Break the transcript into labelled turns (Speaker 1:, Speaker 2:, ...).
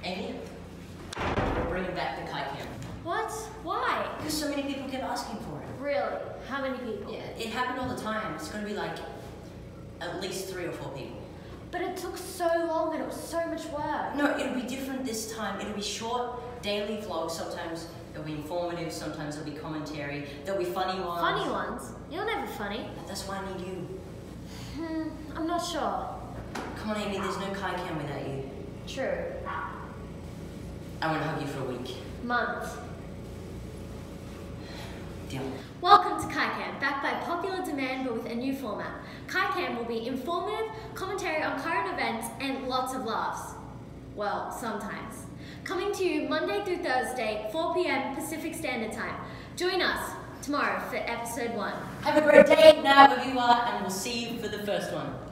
Speaker 1: Amy, we're bringing back the KaiCam.
Speaker 2: What? Why?
Speaker 1: Because so many people kept asking for it.
Speaker 2: Really? How many people?
Speaker 1: Yeah, it happened all the time. It's going to be like at least 3 or 4 people.
Speaker 2: But it took so long and it was so much work.
Speaker 1: No, it'll be different this time. It'll be short, daily vlogs. Sometimes it'll be informative, sometimes it'll be commentary. There'll be funny ones.
Speaker 2: Funny ones? You're never funny.
Speaker 1: That's why I need you.
Speaker 2: I'm not sure.
Speaker 1: Come on, Amy, there's no KaiCam without you.
Speaker 2: True.
Speaker 1: I want to hug you for a week.
Speaker 2: Month.
Speaker 1: Deal.
Speaker 2: Welcome to KaiCam, backed by popular demand but with a new format. KaiCam will be informative, commentary on current events, and lots of laughs. Well, sometimes. Coming to you Monday through Thursday, 4 p.m. Pacific Standard Time. Join us tomorrow for episode 1.
Speaker 1: Have a great day now, wherever you are, and we'll see you for the first one.